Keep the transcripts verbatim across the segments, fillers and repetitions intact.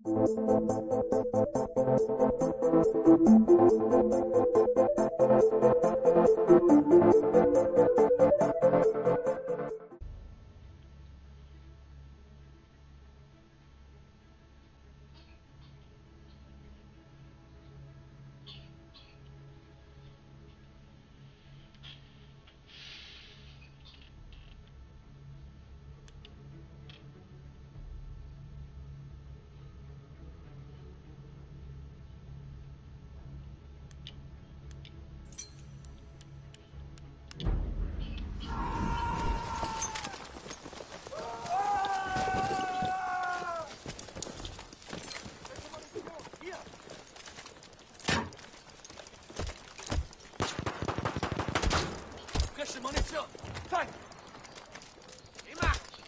Munition! Fang! Immer!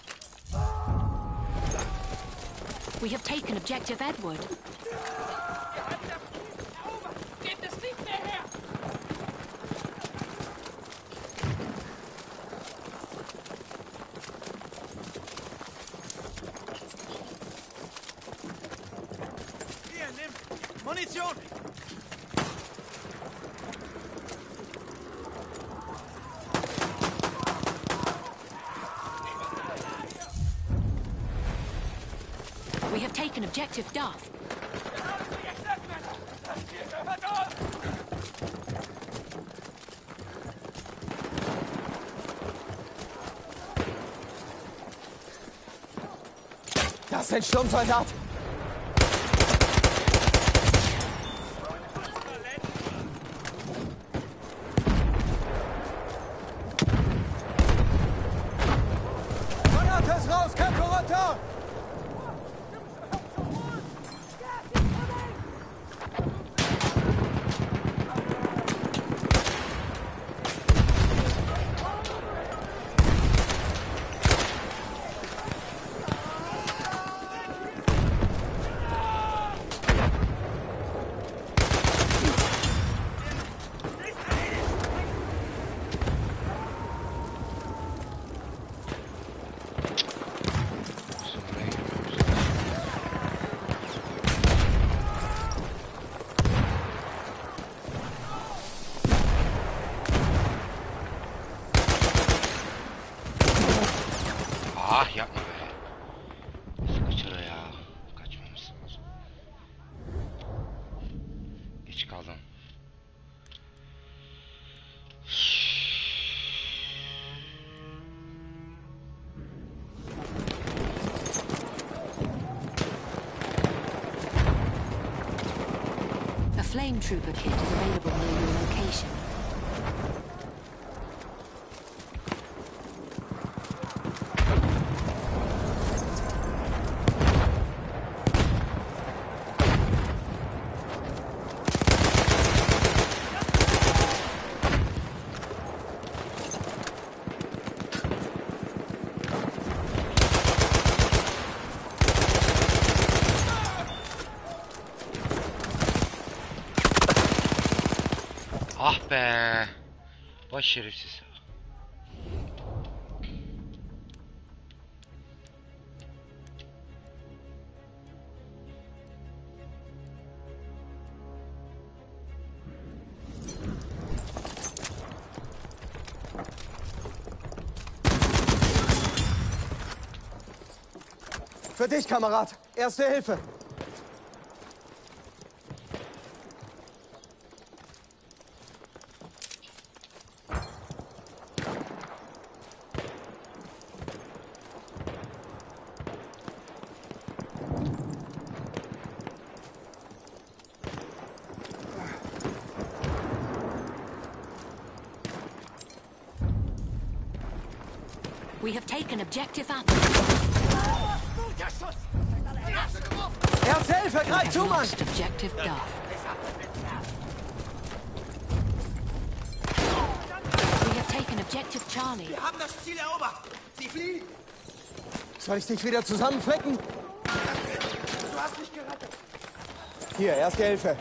We have taken objective Edward. Gebt es nicht mehr her! Hier, nimm! Munition! We have taken objective Duff. Das ist ein Sturmsoldat! Granate ist raus! Kämpfe runter! Ah yapma be. Sıkışır ya. Kaçmamışsın. Geç kaldım. A flame trooper kit is available near your location. Ah be. Baş şerefsiz. Für dich, Kamerad. Erste Hilfe. We have taken objective Apple. Erste Hilfe, greif zu, Mann! Lost objective Duff. We have taken objective Charlie. Wir haben das Ziel erobert! Sie fliehen! Soll ich dich wieder zusammenflecken? Du hast mich gerettet! Hier, erste Hilfe.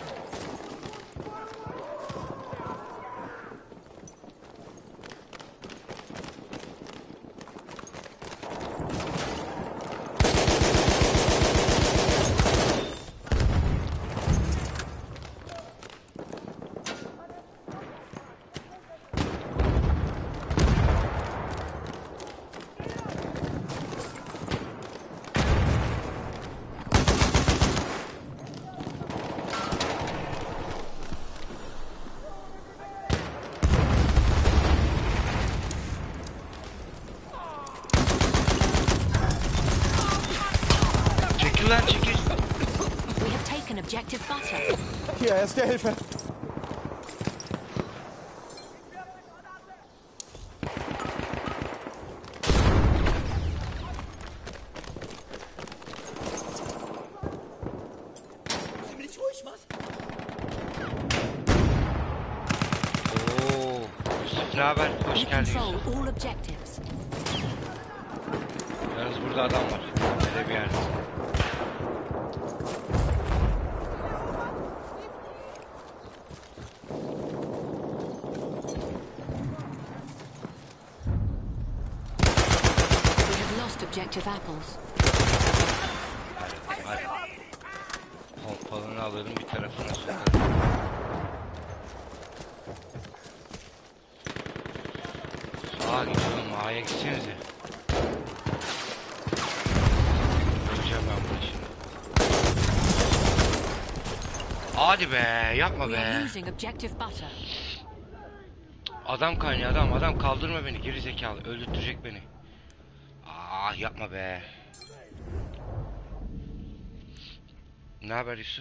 taken objective butter. Hier, erste Hilfe. Ziemlich ruhig, was? Oo, Yusuf ne haber? Hoş We geldin control Yusuf. all objectives. Yalnız burada adam var. Nerede bir yerde. We have lost objective apples. Ay. Pompalını alırım bir tarafına sokarım. Sağa gidiyorum. A'ya gitsenize. Öleceğim ben bunu şimdi. Hadi be, yapma We are be. losing objective butter. Adam kaynıyor adam, adam kaldırma beni, geri zekalı, öldürtecek beni. Ah, yapma be. Ne haber Yusuf?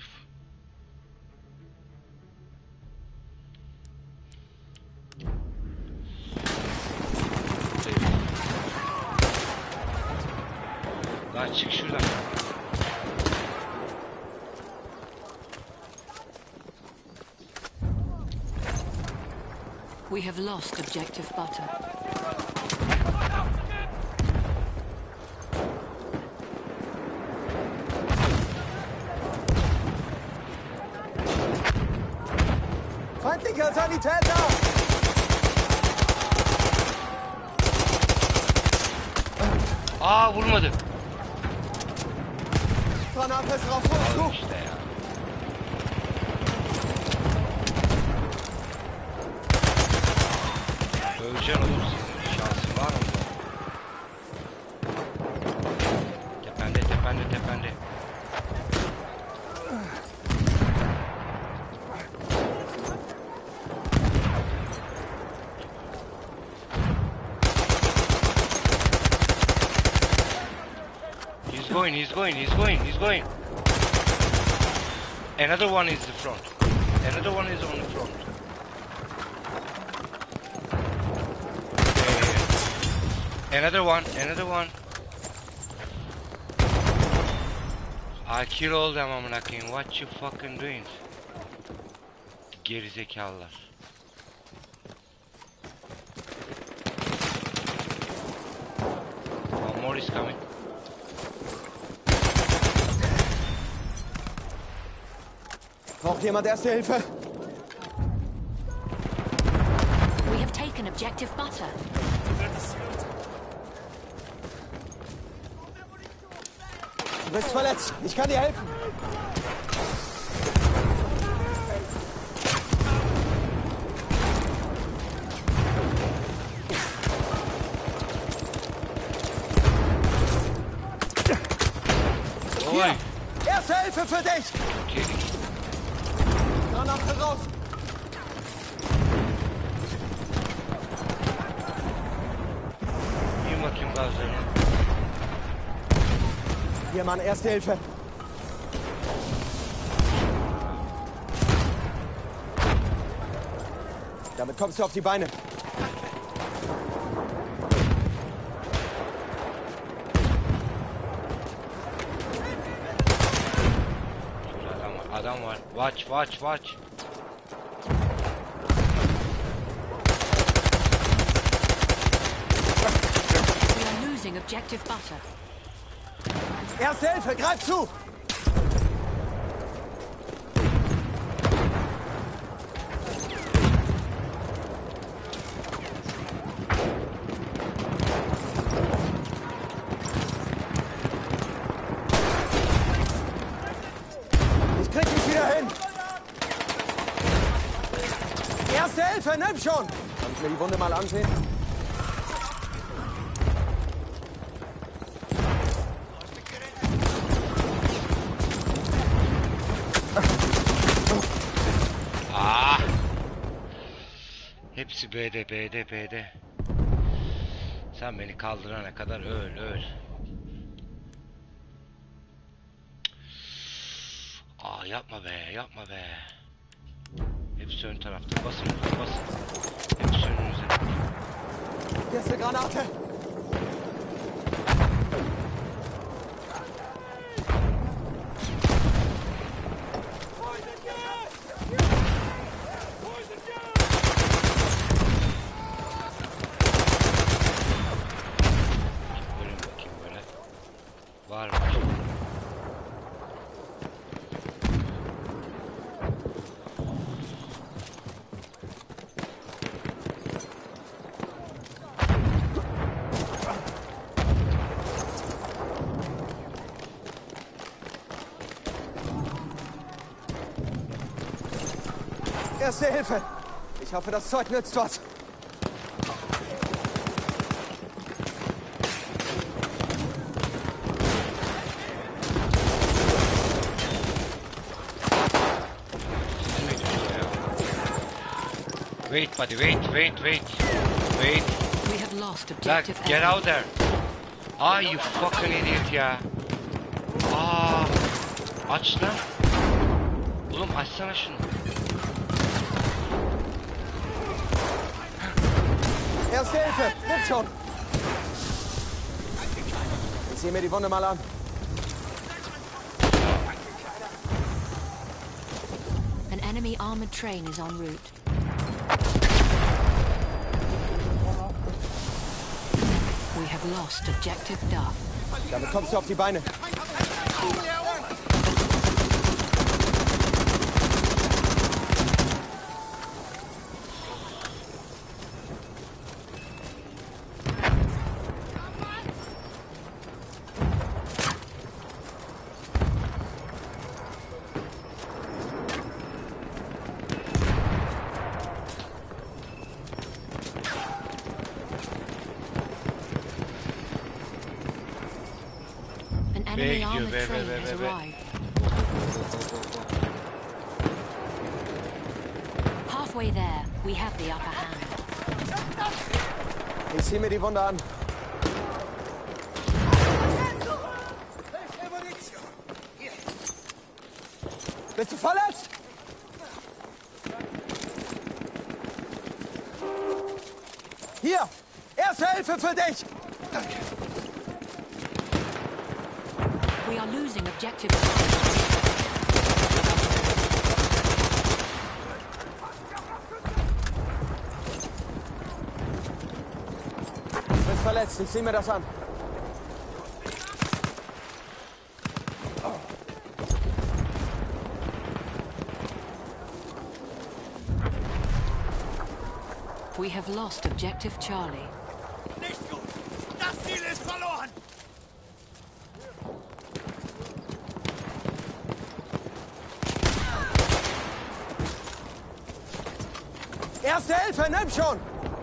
Lan çık şuradan. We have lost objective butter. Feindlicher Sanitäter! Aa, vurmadı. Granate ist drauf, Al zu! işte ya. Öleceksin oğlum, senin şansın var mı? Tepende, tepende, tepende. He's going, he's going, he's going, he's going. Another one is the front. Another one is on the front. Yeah, yeah. Another one, another one. I kill all them, I'm like, what you fucking doing? Gerizekalılar. One more is coming. Braucht jemand erste Hilfe? We have taken objective butter. Du bist verletzt. Ich kann dir helfen. Oi. Erste Hilfe für dich! Okay. Granate raus! İyi bakayım gazlarına. Hier, Mann, erste Hilfe. Damit kommst du auf die Beine. Şurada adam var. Adam var. Watch, watch, watch. We are losing objective butter. Erste Hilfe, greif zu! Ich krieg dich wieder hin! Erste Hilfe, nimm schon! Kann ich mir die Wunde mal ansehen? Ah! Hepsi B'de, B'de, B'de. Sen beni kaldırana kadar öl, öl. Ah, yapma be, yapma be. Hepsi ön tarafta. Basın, basın. Hepsi önünüzde. Erste Granate. Bölün bakayım böyle. Var mı? Erste Hilfe. Ich hoffe, das Zeug nützt was. Wait, buddy, wait, wait, wait. Wait. We have lost Like, objective get Edward. out there. Ah, you fucking idiot ya. Aa, aç lan. Oğlum açsana şunu. Erste Hilfe. Nimm schon. Ich sehe mir die Wunde mal an. An enemy armored train is en route. We have lost objective Duff. Damit kommst du auf die Beine. An enemy Thank you, armored very, train very, has very, very. arrived. Halfway there, we have the upper hand. Ich sehe mir die Wunde an. Bist du verletzt? Hier! Erste Hilfe für dich! We are losing objective Duff. Du bist verletzt, ich sehe mir das an. We have lost objective Charlie. Nicht gut. Das Ziel ist verloren. Erste Hilfe, nimm schon!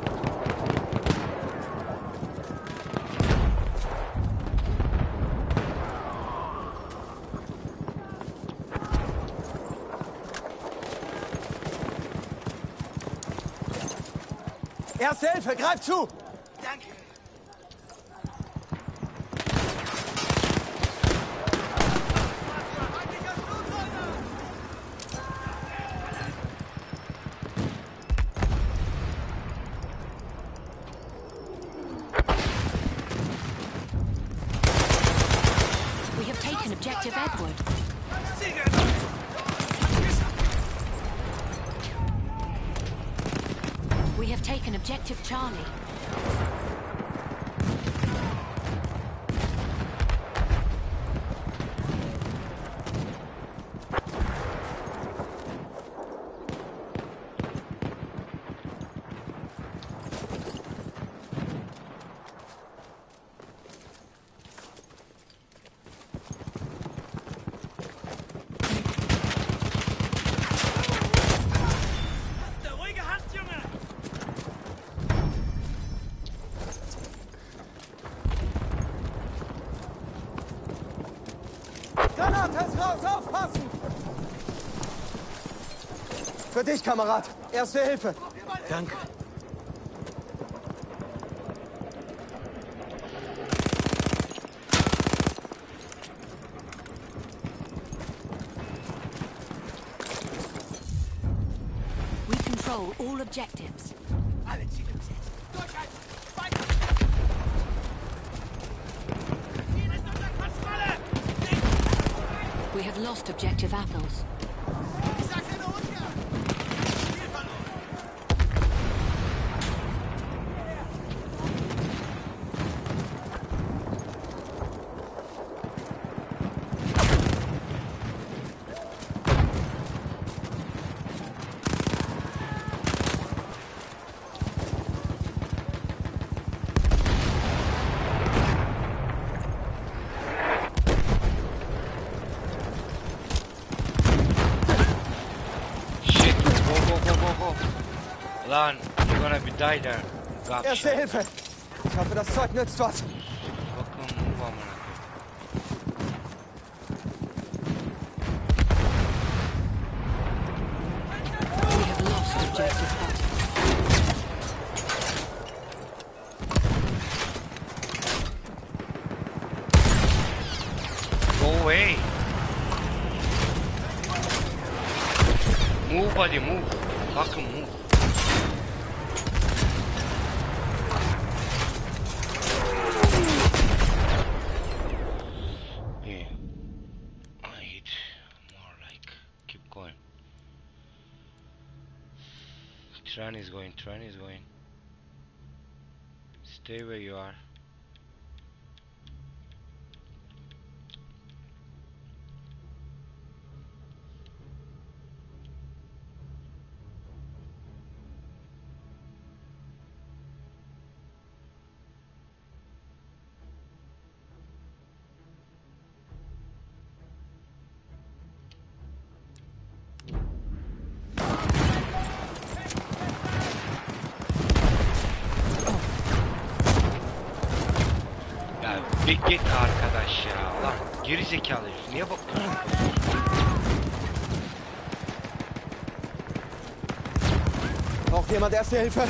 Erste Hilfe, greif zu! Danke. We have taken objective Edward. We have taken objective Charlie. Ruhige Hand, Junge. Granate ist raus, aufpassen! Für dich, Kamerad. Erste Hilfe. Danke. Control all objectives. Alle Ziele besetzt. Durchhalten! Weiter! Ziel ist unter Kontrolle! We have lost objective apples. Ich sag's dir nur ungern! Ziel verloren! Lan, you're gonna be die there. Gotcha. Erste Hilfe! Ich hoffe, das Zeug nützt was. Bakın move amına. We have lost objective butter. Go away. Move buddy, move. Bakın move. Train is going, train is going. Stay where you are. Bir git arkadaş ya. Lan geri zekalı herif. Niye bakıyorsun? Braucht jemand Erste Hilfe?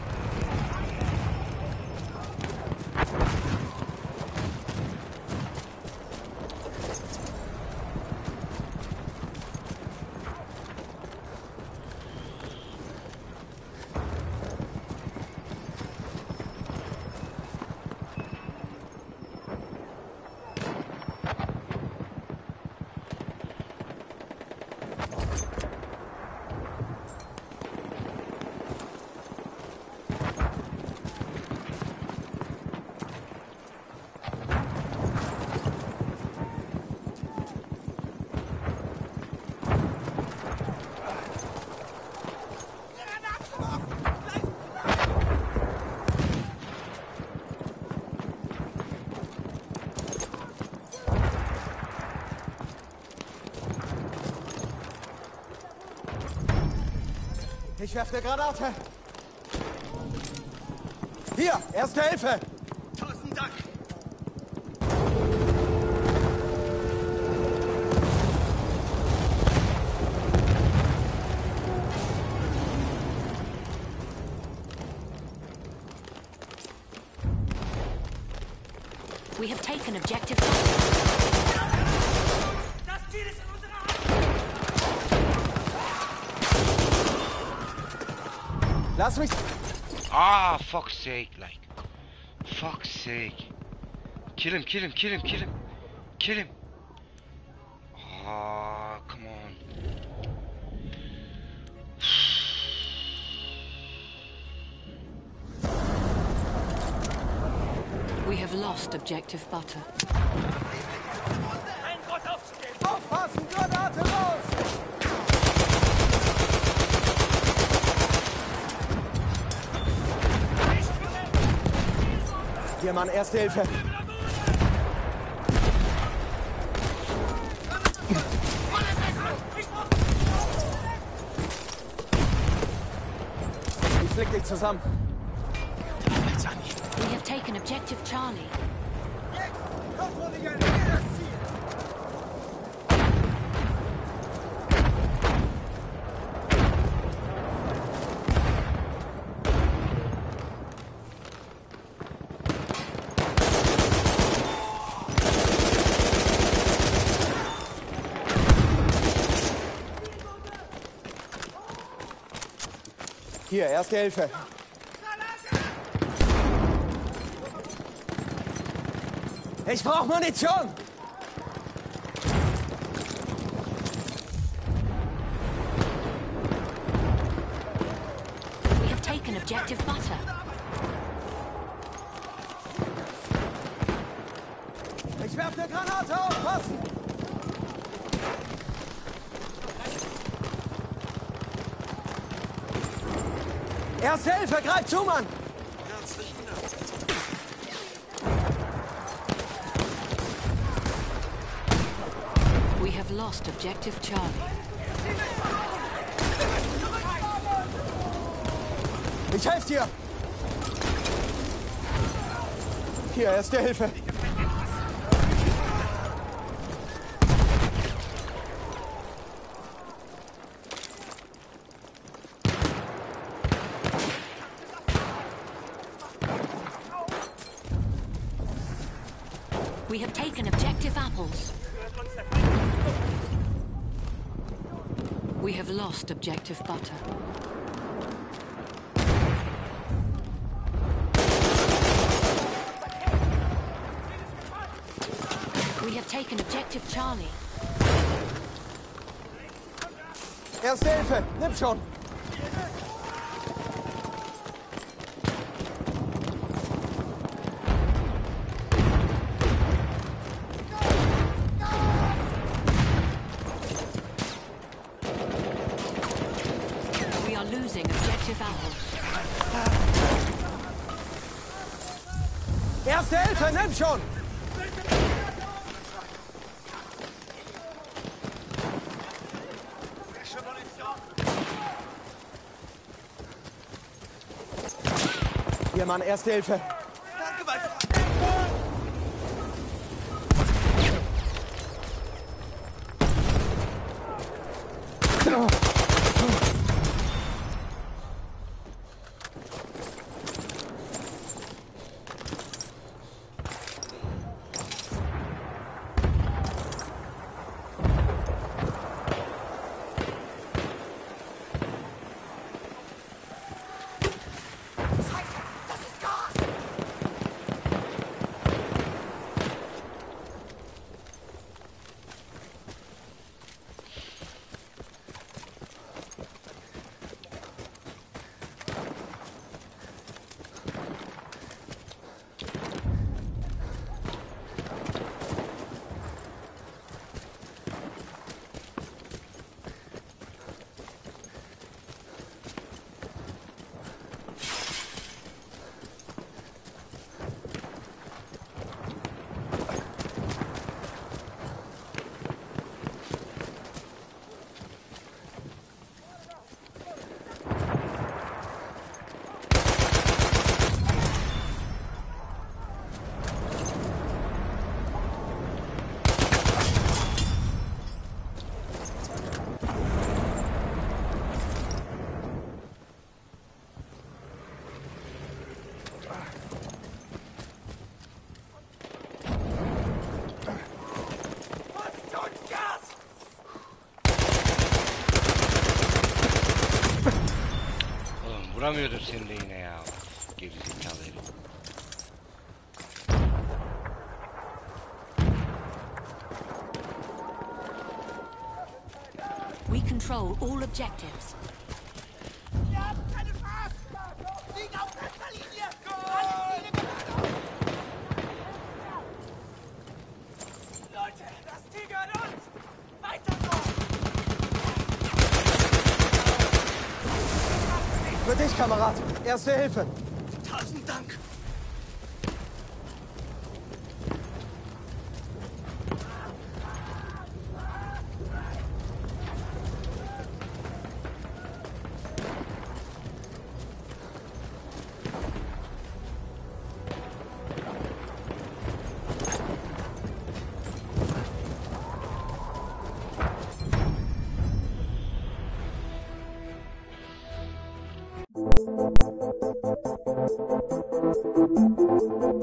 Ich werfe eine Granate. Hier, Erste Hilfe. Tausend Dank! We have taken objective. Das Ziel ist in unserer Hand! Lass mich... Ah, fuck's sake, like. Fuck's sake. Kill him, kill him, kill him, kill him. Kill him. Ah, come on. We have lost objective butter. Ein Wort aufzugeben! Aufpassen, Granate los! Hier, Mann, Erste Hilfe. Ich flick dich zusammen. We have taken objective Charlie. Kontrollieren wir das Ziel! Hier, Erste Hilfe. Ich brauche Munition! We have taken objective butter. Ich werf eine Granate auf! Passen! Erste Hilfe! Greif zu, Mann! We have lost objective Charlie. Ich helfe dir! Hier, Erste Hilfe! We have taken objective apples. We have lost objective butter. We have taken objective Charlie. Erste Hilfe! Nimm schon! We are losing objective apples. Erste Hilfe! Nimm schon! Hier, Mann, Erste Hilfe! Danke, mein Freund. Vuramıyordur senin de yine ya. Gerizekalı herif. We control all objectives. Wir haben keine Fahrt! Liegen auf letzter Linie! Alle Ziele gerade! Leute, das Ziel gehört uns! Weiter so! Für dich, Kamerad! Erste Hilfe! Tausend Dank! Thank you.